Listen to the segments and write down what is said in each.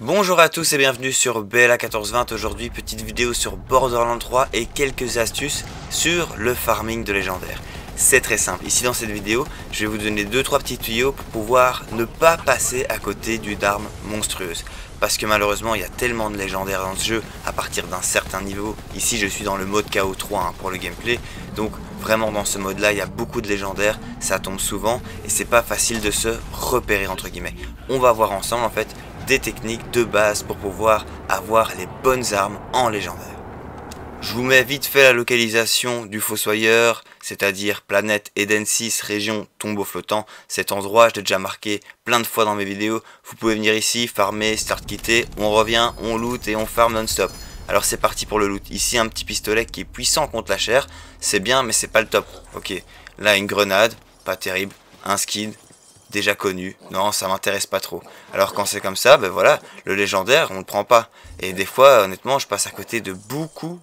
Bonjour à tous et bienvenue sur BLA1420. Aujourd'hui, petite vidéo sur Borderlands 3 et quelques astuces sur le farming de légendaires. C'est très simple. Ici dans cette vidéo, je vais vous donner 2-3 petits tuyaux pour pouvoir ne pas passer à côté d'une arme monstrueuse. Parce que malheureusement, il y a tellement de légendaires dans ce jeu à partir d'un certain niveau. Ici, je suis dans le mode KO3 pour le gameplay. Donc vraiment dans ce mode là, il y a beaucoup de légendaires, ça tombe souvent et c'est pas facile de se repérer entre guillemets. On va voir ensemble en fait des techniques de base pour pouvoir avoir les bonnes armes en légendaire. Je vous mets vite fait la localisation du Fossoyeur, c'est-à-dire planète Eden 6, région tombeau flottant. Cet endroit, je l'ai déjà marqué plein de fois dans mes vidéos. Vous pouvez venir ici, farmer, start quitter, on revient, on loot et on farm non-stop. Alors c'est parti pour le loot. Ici un petit pistolet qui est puissant contre la chair, c'est bien mais c'est pas le top. Ok, là une grenade, pas terrible, un skid, déjà connu, non ça m'intéresse pas trop. Alors quand c'est comme ça, ben voilà, le légendaire on le prend pas. Et des fois honnêtement je passe à côté de beaucoup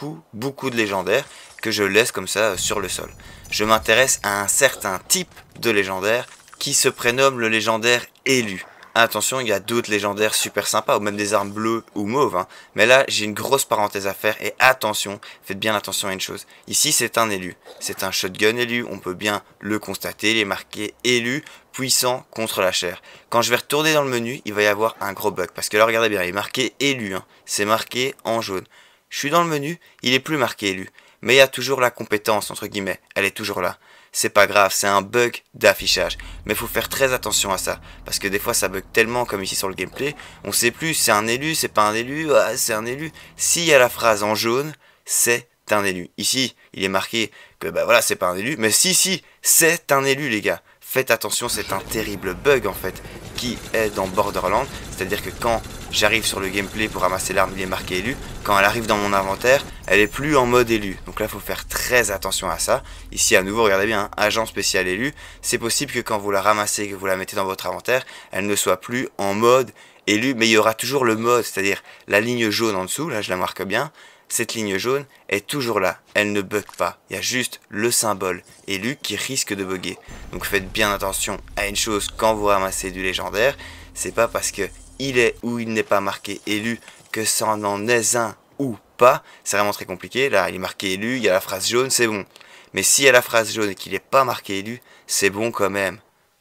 de légendaires que je laisse comme ça sur le sol. Je m'intéresse à un certain type de légendaire qui se prénomme le légendaire élu. Attention, il y a d'autres légendaires super sympas, ou même des armes bleues ou mauves, hein. Mais là, j'ai une grosse parenthèse à faire, et attention, faites bien attention à une chose. Ici, c'est un élu. C'est un shotgun élu, on peut bien le constater, il est marqué élu, puissant contre la chair. Quand je vais retourner dans le menu, il va y avoir un gros bug, parce que là, regardez bien, il est marqué élu, hein. C'est marqué en jaune. Je suis dans le menu, il est plus marqué élu. Mais il y a toujours la compétence, entre guillemets, elle est toujours là. C'est pas grave, c'est un bug d'affichage. Mais il faut faire très attention à ça. Parce que des fois ça bug tellement comme ici sur le gameplay. On sait plus, c'est un élu, c'est pas un élu, ah, c'est un élu. S'il y a la phrase en jaune, c'est un élu. Ici, il est marqué que bah voilà, c'est pas un élu. Mais si, c'est un élu les gars. Faites attention, c'est un terrible bug en fait qui est dans Borderlands. C'est-à-dire que quand j'arrive sur le gameplay pour ramasser l'arme, il est marqué élu. Quand elle arrive dans mon inventaire, elle est plus en mode élu. Donc là, il faut faire très attention à ça. Ici, à nouveau, regardez bien, hein, agent spécial élu. C'est possible que quand vous la ramassez, que vous la mettez dans votre inventaire, elle ne soit plus en mode élu. Mais il y aura toujours le mode, c'est-à-dire la ligne jaune en dessous. Là, je la marque bien. Cette ligne jaune est toujours là, elle ne bug pas, il y a juste le symbole élu qui risque de bugger. Donc faites bien attention à une chose quand vous ramassez du légendaire, c'est pas parce que il est ou il n'est pas marqué élu que ça en est un ou pas, c'est vraiment très compliqué. Là il est marqué élu, il y a la phrase jaune, c'est bon. Mais s'il y a la phrase jaune et qu'il n'est pas marqué élu, c'est bon quand même.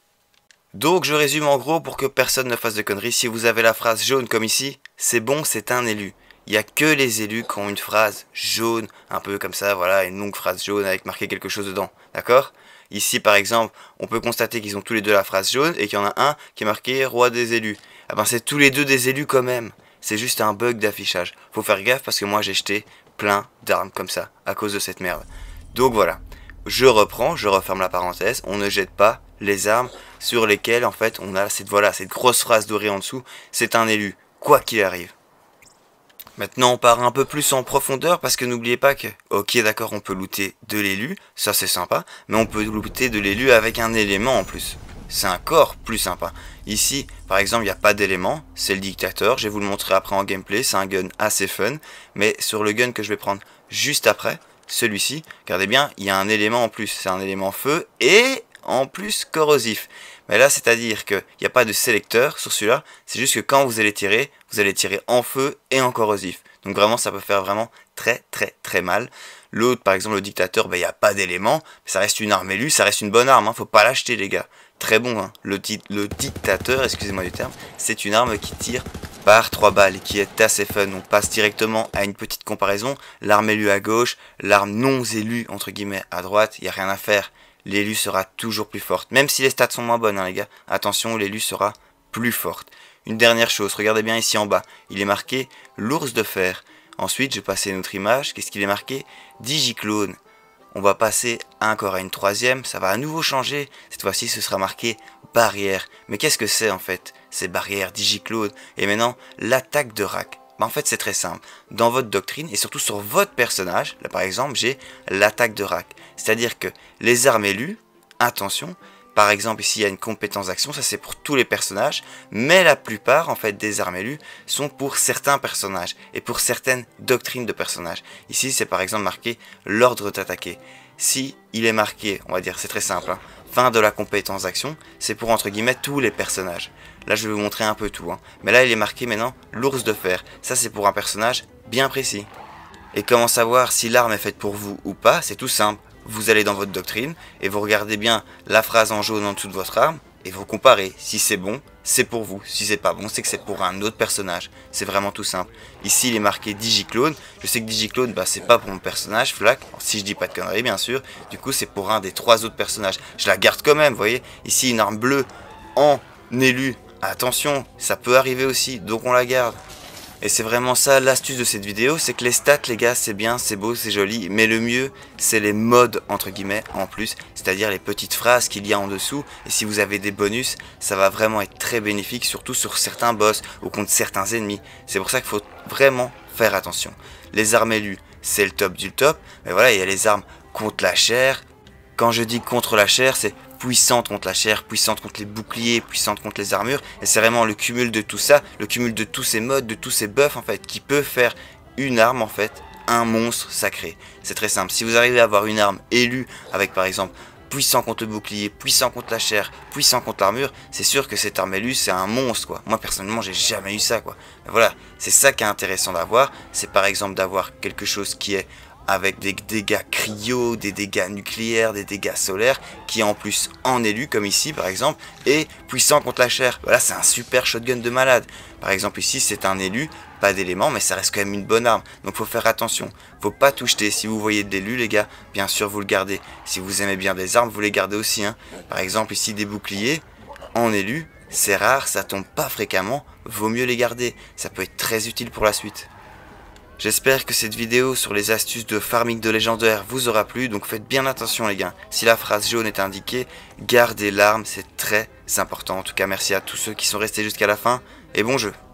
Donc je résume en gros pour que personne ne fasse de conneries, si vous avez la phrase jaune comme ici, c'est bon, c'est un élu. Il n'y a que les élus qui ont une phrase jaune, un peu comme ça, voilà, une longue phrase jaune avec marqué quelque chose dedans, d'accord? Ici, par exemple, on peut constater qu'ils ont tous les deux la phrase jaune et qu'il y en a un qui est marqué roi des élus. Ah ben c'est tous les deux des élus quand même. C'est juste un bug d'affichage. Faut faire gaffe parce que moi j'ai jeté plein d'armes comme ça, à cause de cette merde. Donc voilà, je reprends, je referme la parenthèse, on ne jette pas les armes sur lesquelles en fait on a cette grosse phrase dorée en dessous, c'est un élu, quoi qu'il arrive. Maintenant on part un peu plus en profondeur parce que n'oubliez pas que, ok d'accord on peut looter de l'élu, ça c'est sympa, mais on peut looter de l'élu avec un élément en plus. C'est encore plus sympa. Ici par exemple il n'y a pas d'élément, c'est le dictateur, je vais vous le montrer après en gameplay, c'est un gun assez fun, mais sur le gun que je vais prendre juste après, celui-ci, regardez bien, il y a un élément en plus, c'est un élément feu et en plus corrosif. Mais là, c'est-à-dire qu'il n'y a pas de sélecteur sur celui-là, c'est juste que quand vous allez tirer en feu et en corrosif. Donc vraiment, ça peut faire vraiment très mal. L'autre, par exemple, le dictateur, il n'y a pas d'élément, ça reste une arme élue, ça reste une bonne arme, hein, faut pas l'acheter les gars. Très bon, hein. Le dictateur, excusez-moi du terme, c'est une arme qui tire par 3 balles et qui est assez fun. On passe directement à une petite comparaison, l'arme élue à gauche, l'arme non élue, entre guillemets, à droite, il n'y a rien à faire. L'élu sera toujours plus forte. Même si les stats sont moins bonnes, hein, les gars. Attention, l'élu sera plus forte. Une dernière chose, regardez bien ici en bas. Il est marqué l'ours de fer. Ensuite, je vais passer à une autre image. Qu'est-ce qu'il est marqué? Digiclone. On va passer encore à une troisième. Ça va à nouveau changer. Cette fois-ci, ce sera marqué barrière. Mais qu'est-ce que c'est en fait? C'est barrière, digiclone. Et maintenant, l'attaque de Rack. En fait, c'est très simple. Dans votre doctrine et surtout sur votre personnage, là par exemple, j'ai l'attaque de Rack. C'est-à-dire que les armes élues, attention, Par exemple, ici il y a une compétence d'action, ça c'est pour tous les personnages, mais la plupart en fait des armes élues sont pour certains personnages et pour certaines doctrines de personnages. Ici c'est par exemple marqué l'ordre d'attaquer. Si il est marqué, on va dire, c'est très simple, hein, fin de la compétence d'action, c'est pour entre guillemets tous les personnages. Là je vais vous montrer un peu tout, hein. Mais là il est marqué maintenant l'ours de fer, ça c'est pour un personnage bien précis. Et comment savoir si l'arme est faite pour vous ou pas? C'est tout simple. Vous allez dans votre doctrine et vous regardez bien la phrase en jaune en dessous de votre arme et vous comparez. Si c'est bon, c'est pour vous. Si c'est pas bon, c'est que c'est pour un autre personnage. C'est vraiment tout simple. Ici, il est marqué Digiclone. Je sais que Digiclone, bah, c'est pas pour mon personnage, Flak. Si je dis pas de conneries, bien sûr. Du coup, c'est pour un des 3 autres personnages. Je la garde quand même, vous voyez. Ici, une arme bleue en élu. Attention, ça peut arriver aussi, donc on la garde. Et c'est vraiment ça l'astuce de cette vidéo, c'est que les stats les gars c'est bien, c'est beau, c'est joli, mais le mieux c'est les modes entre guillemets en plus, c'est-à-dire les petites phrases qu'il y a en dessous, et si vous avez des bonus, ça va vraiment être très bénéfique, surtout sur certains boss ou contre certains ennemis. C'est pour ça qu'il faut vraiment faire attention. Les armes élues, c'est le top du top, mais voilà, il y a les armes contre la chair. Quand je dis contre la chair, c'est puissante contre la chair, puissante contre les boucliers, puissante contre les armures, et c'est vraiment le cumul de tout ça, le cumul de tous ces modes, de tous ces buffs en fait, qui peut faire une arme en fait, un monstre sacré. C'est très simple, si vous arrivez à avoir une arme élue avec par exemple puissant contre le bouclier, puissant contre la chair, puissant contre l'armure, c'est sûr que cette arme élue c'est un monstre quoi. Moi personnellement j'ai jamais eu ça quoi. Mais voilà, c'est ça qui est intéressant d'avoir, c'est par exemple d'avoir quelque chose qui est avec des dégâts cryo, des dégâts nucléaires, des dégâts solaires, qui en plus en élu, comme ici par exemple, est puissant contre la chair. Voilà, c'est un super shotgun de malade. Par exemple ici c'est un élu, pas d'éléments, mais ça reste quand même une bonne arme. Donc faut faire attention, faut pas tout jeter. Si vous voyez de l'élu les gars, bien sûr vous le gardez. Si vous aimez bien des armes, vous les gardez aussi, hein. Par exemple ici des boucliers, en élu, c'est rare, ça tombe pas fréquemment, vaut mieux les garder. Ça peut être très utile pour la suite. J'espère que cette vidéo sur les astuces de farming de légendaire vous aura plu, donc faites bien attention les gars. Si la phrase jaune est indiquée, gardez l'arme, c'est très important. En tout cas merci à tous ceux qui sont restés jusqu'à la fin, et bon jeu.